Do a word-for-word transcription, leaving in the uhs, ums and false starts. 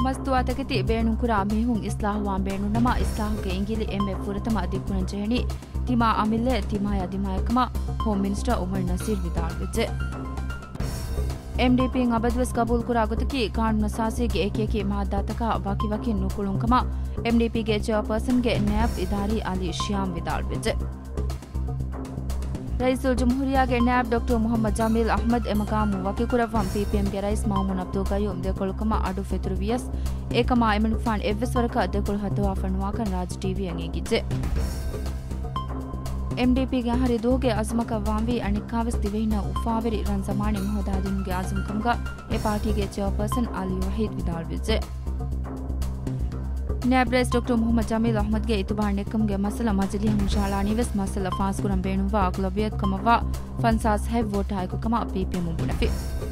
ಮಸ್ತುವಾತಕತಿ ಬೇಣುಕುರ ಮೇಹುಂ ಇಸ್ಲಾಹುವಾಂ ಬೇಣು ನಮ ಇಸ್ಲಾಹುಗೆ ಇಂಗಿಲಿ ಎಮ್ಮೆ ಫುರತಮ ದಿಕ್ಕುನ ಜೆಹನಿ ತಿಮಾ ಅಮಿಲ್ಲೆ ತಿಮಾಯ ದಿಮಾಯಕಮ ಹೋಮ್ ಮಿನಿಸ್ಟರ್ ಉಮರ್ ನಸೀರ್ ವಿದಾಳ್ ವಿಜೆ ಎಂಡಿಪಿ ಅಬದ್ವಸ್ ಕಬೂಲ್ ಕುರಾಗುತಕಿ ಕಾನೂನು ಸಾಸಿಗೆ ಏಕೇಕಿ ಮಹದಾತಕ ವಕಿ ವಕಿ ನುಕುಳುಂಕಮ ಎಂಡಿಪಿಗೆ ಚೇರ್ಪರ್ಸನ್ಗೆ ನ್ಯಾಬ್ ಇದಾರಿ ಅಲಿ ಶ್ಯಾಮ್ ವಿದಾಳ್ ವಿಜೆ रईसुल जमहूरिया के नायब डॉक्टर मोहम्मद जामिल अहमद एमकामु वकीकुरफम पीपीएम के रईस मामून अब्दुल कयूम देकुलकमा अडु फेतुरवियस एकमा एमन फान एव्विसवरक देकुल हतवा फणवाकन राज टीवी अंगीगिजे एमडीपी के हरि दोगे अजमक वांवी अनिकावस दिवेहिना उफावेरी रन जमाने महोदादिन के आजम कमगा ए पार्टी के चेयरपर्सन अली वहीद विदाल विजे नायब रईस डॉक्टर मोहम्मद जामिल अहमद के इतबार निकम के मसला मजली हम शालानीवस मसला फांस कुरम बेणुवा अगलबियत कमवा फंसास है वोट आय को कमा पीपीएम मुनफी